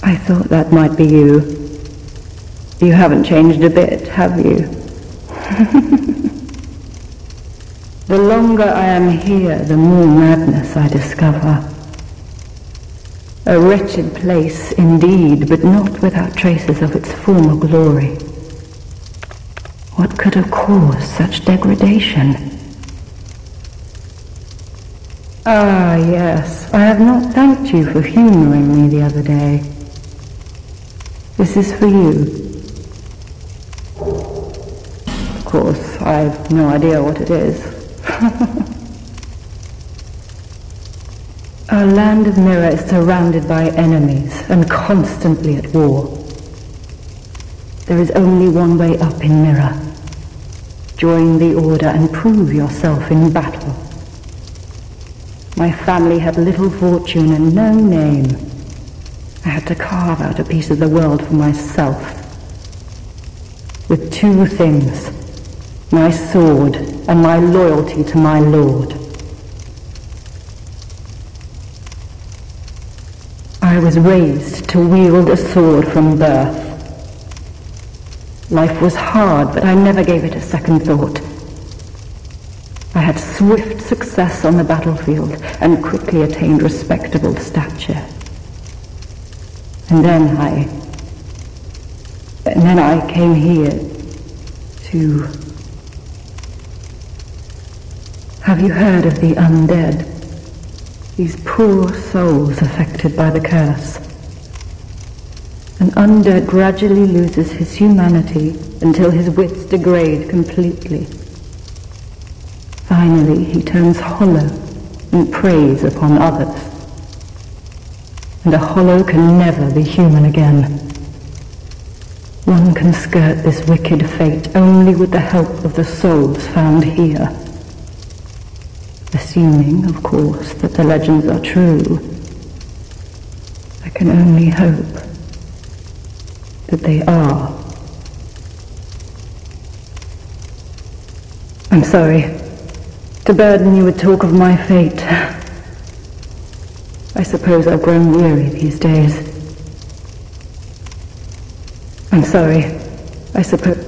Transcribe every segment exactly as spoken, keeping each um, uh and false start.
I thought that might be you. You haven't changed a bit, have you? The longer I am here, the more madness I discover. A wretched place indeed, but not without traces of its former glory. What could have caused such degradation? Ah, yes, I have not thanked you for humoring me the other day. This is for you. Of course, I've no idea what it is. Our land of Mirror is surrounded by enemies and constantly at war. There is only one way up in Mirror. Join the Order and prove yourself in battle. My family had little fortune and no name. I had to carve out a piece of the world for myself. With two things, my sword and my loyalty to my lord. I was raised to wield a sword from birth. Life was hard, but I never gave it a second thought. I had swift success on the battlefield and quickly attained respectable stature. And then I... And then I came here to... Have you heard of the undead? These poor souls affected by the curse. An undead gradually loses his humanity until his wits degrade completely. Finally, he turns hollow and preys upon others. And a hollow can never be human again. One can skirt this wicked fate only with the help of the souls found here. Assuming, of course, that the legends are true, I can only hope that they are. I'm sorry to burden you with talk of my fate. I suppose I've grown weary these days. I'm sorry. I suppose...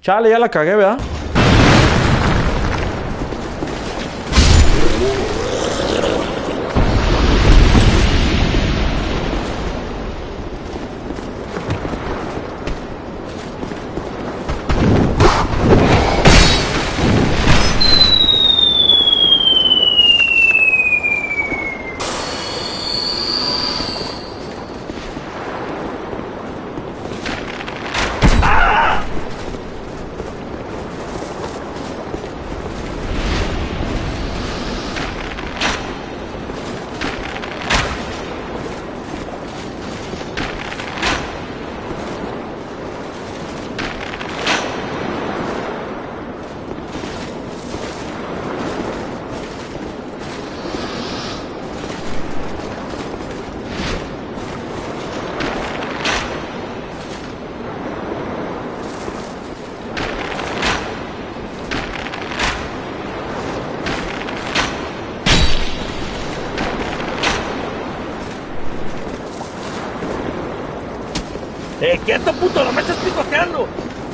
Chale, ya la cagué, ¿verdad? ¡Eh, quieto, puto! ¡No me estás picoteando!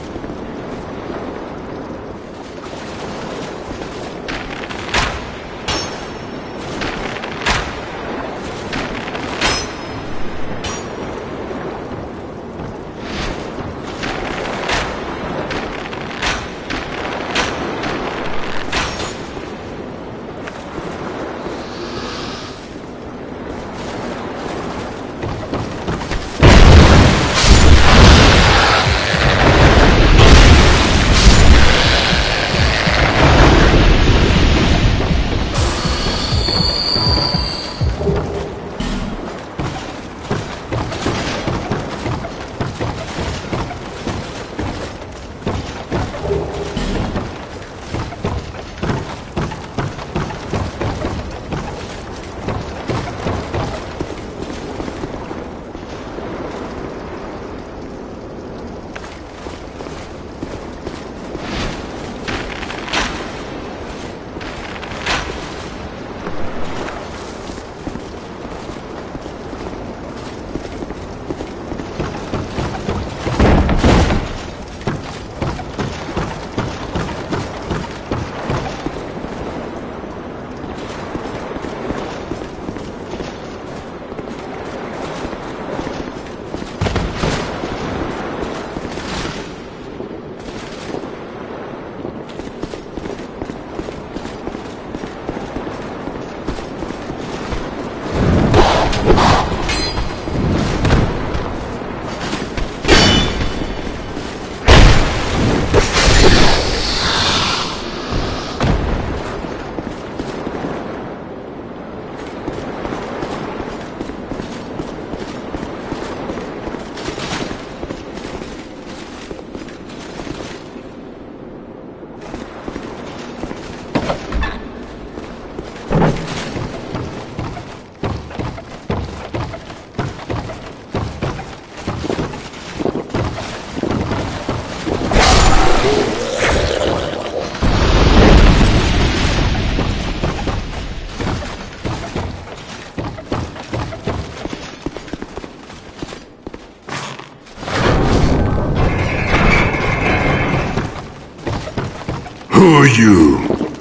Who are you?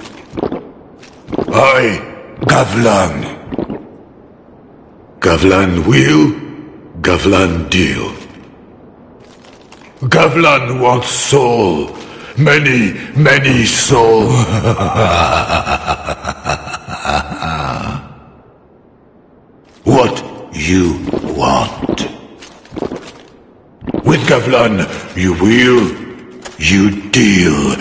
I, Gavlan. Gavlan will, Gavlan deal. Gavlan wants soul. Many, many soul. What you want. With Gavlan, you will, you deal.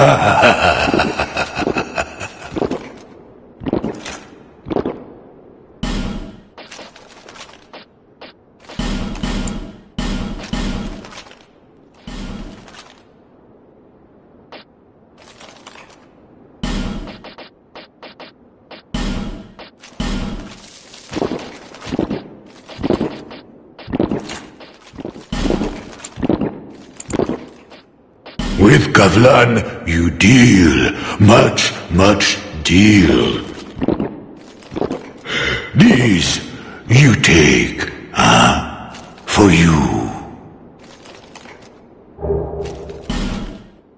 With Gavlan, you deal. Much, much deal. These you take, huh? For you.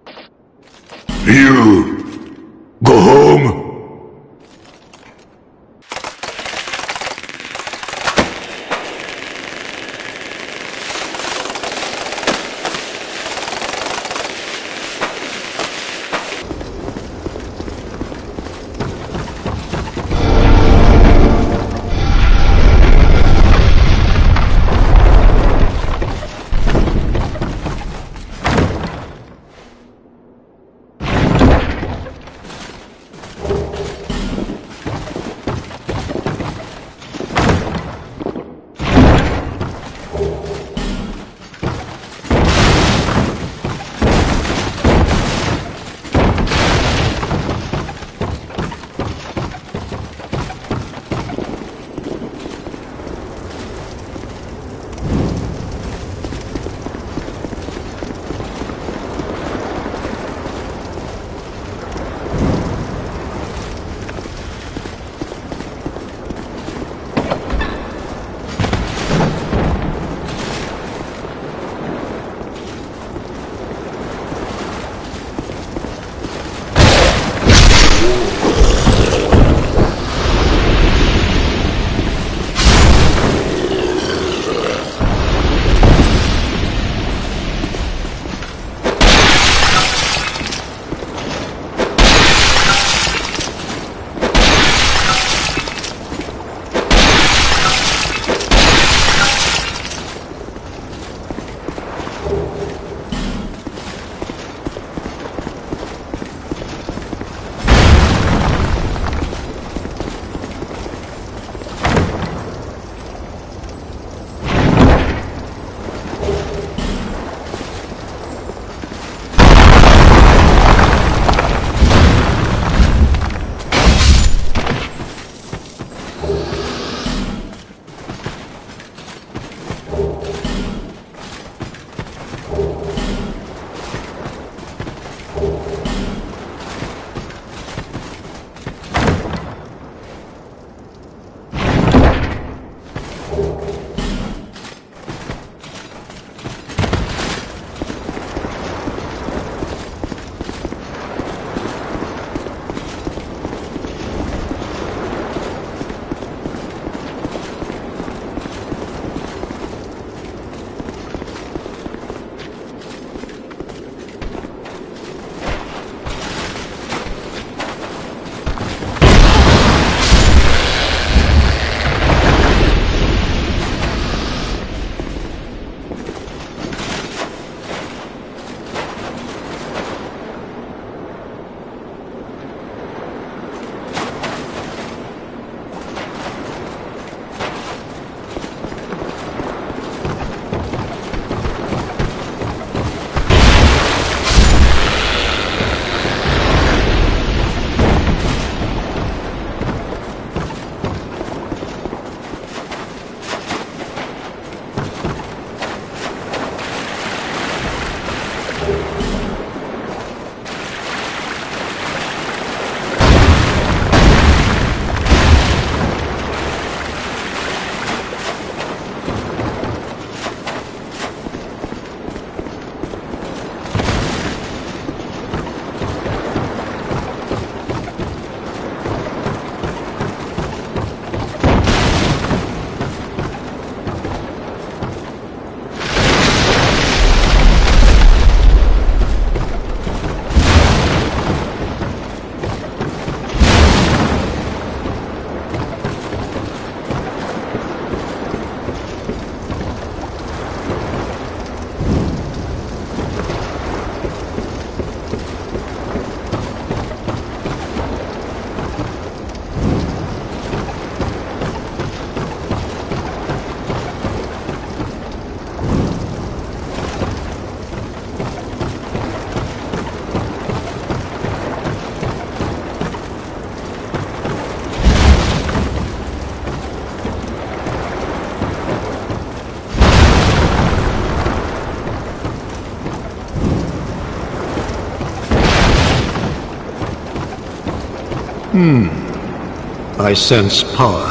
I sense power.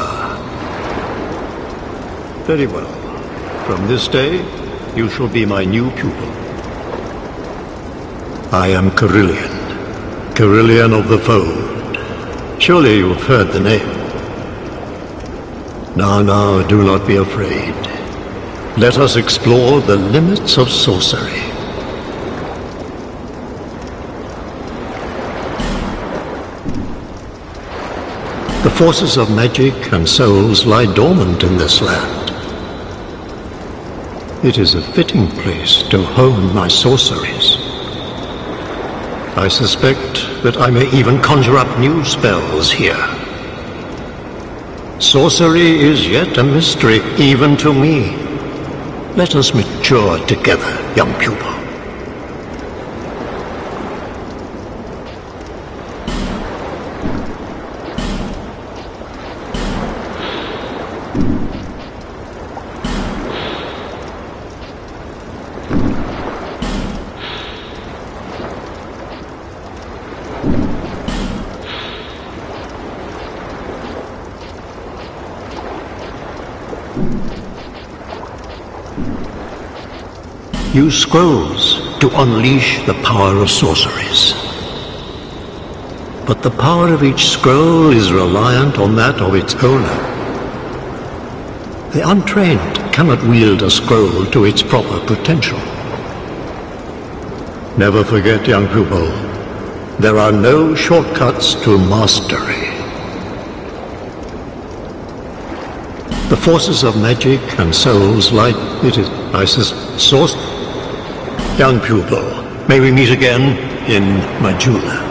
Very well. From this day, you shall be my new pupil. I am Kerillian. Kerillian of the Fold. Surely you've heard the name. Now, now, do not be afraid. Let us explore the limits of sorcery. The forces of magic and souls lie dormant in this land. It is a fitting place to hone my sorceries. I suspect that I may even conjure up new spells here. Sorcery is yet a mystery, even to me. Let us mature together, young pupil. Use scrolls to unleash the power of sorceries. But the power of each scroll is reliant on that of its owner. The untrained cannot wield a scroll to its proper potential. Never forget, young pupil, there are no shortcuts to mastery. The forces of magic and souls light it is Isis source. Young pupil, may we meet again in Majula.